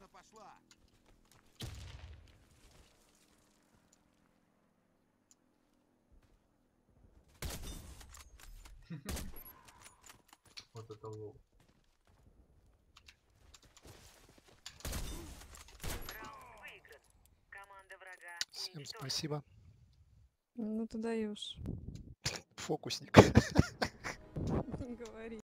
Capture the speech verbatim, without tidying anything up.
Охота пошла. Вот это лол. Раунд выигран. Команда врага Всем уничтожена. спасибо. Ну ты даешь. Фокусник. Не говори.